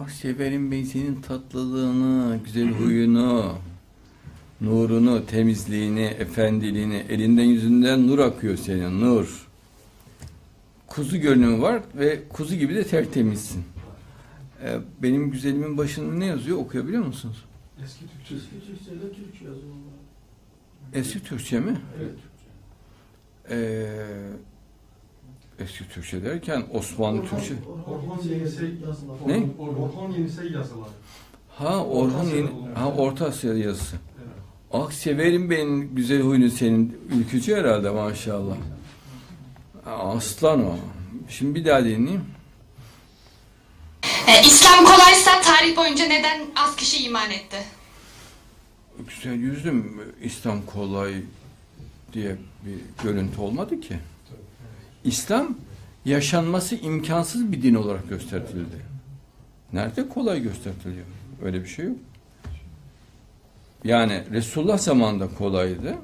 Ah severim ben senin tatlılığını, güzel huyunu, nurunu, temizliğini, efendiliğini. Elinden yüzünden nur akıyor senin, nur. Kuzu görünümü var ve kuzu gibi de tertemizsin. Benim güzelimin başında ne yazıyor? Okuyabiliyor musunuz? Eski Türkçe. Eski Türkçe'de Türkçe yazıyor. Eski Türkçe mi? Evet. Eski Türkçe derken Osmanlı Türkçe. Orhan Yenisey yazıları. Ne? Orhan Yenisey yazıları. Ha Orhan Yeni, ha Orta Asya yazısı. Evet. Ah severim ben güzel huyunu senin. Ülkücü herhalde maşallah. Aslan o. Şimdi bir daha dinleyeyim. İslam kolaysa tarih boyunca neden az kişi iman etti? Güzel yüzüm İslam kolay diye bir görüntü olmadı ki. İslam yaşanması imkansız bir din olarak gösterildi. Nerede kolay gösteriliyor? Öyle bir şey yok. Yani Resulullah zamanında kolaydı.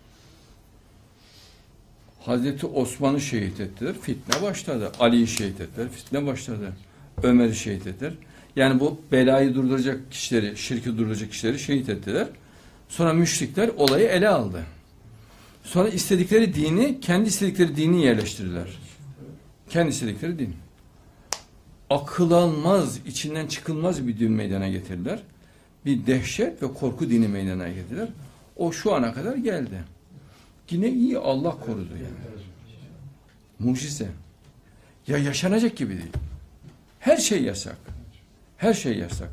Hazreti Osman'ı şehit ettiler, fitne başladı. Ali'yi şehit ettiler, fitne başladı. Ömer'i şehit ettiler. Yani bu belayı durduracak kişileri, şirki durduracak kişileri şehit ettiler. Sonra müşrikler olayı ele aldı. Sonra istedikleri dini, kendi istedikleri dini yerleştirdiler. Kendi istedikleri din. Akıl almaz, içinden çıkılmaz bir din meydana getirdiler. Bir dehşet ve korku dini meydana getirdiler. O şu ana kadar geldi. Yine iyi, Allah korudu yani. Mucize. Ya yaşanacak gibi değil. Her şey yasak. Her şey yasak.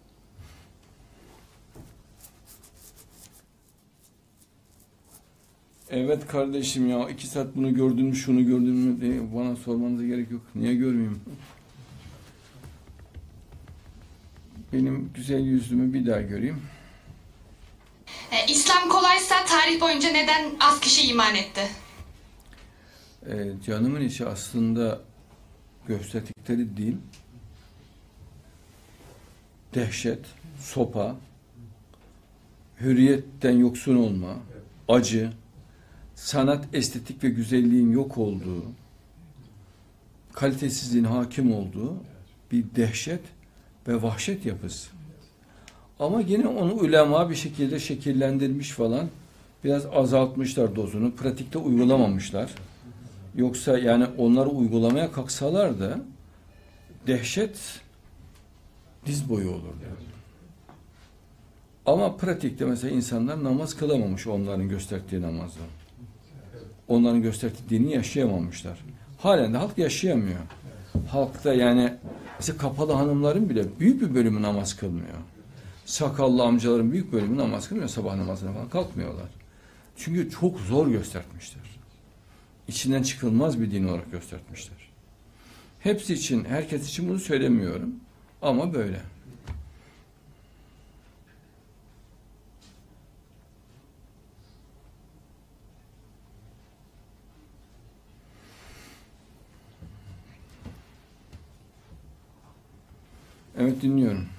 Evet kardeşim ya 2 saat bunu gördün mü şunu gördün mü diye bana sormanıza gerek yok. Niye görmeyeyim? Benim güzel yüzümü bir daha göreyim. İslam kolaysa tarih boyunca neden az kişi iman etti? Canımın içi aslında gösterdikleri din, dehşet, sopa, hürriyetten yoksun olma, acı, sanat, estetik ve güzelliğin yok olduğu, kalitesizliğin hakim olduğu bir dehşet ve vahşet yapısı. Ama yine onu ulema bir şekilde şekillendirmiş falan, biraz azaltmışlar dozunu, pratikte uygulamamışlar. Yoksa yani onları uygulamaya kalksalar da dehşet diz boyu olurdu. Ama pratikte mesela insanlar namaz kılamamış onların gösterdiği namazı. Onların gösterdiği dini yaşayamamışlar. Halen de halk yaşayamıyor. Halkta yani mesela kapalı hanımların bile büyük bir bölümü namaz kılmıyor. Sakallı amcaların büyük bölümü namaz kılmıyor. Sabah namazına falan kalkmıyorlar. Çünkü çok zor göstermişler. İçinden çıkılmaz bir din olarak göstermişler. Hepsi için, herkes için bunu söylemiyorum. Ama böyle. Evet dinliyorum.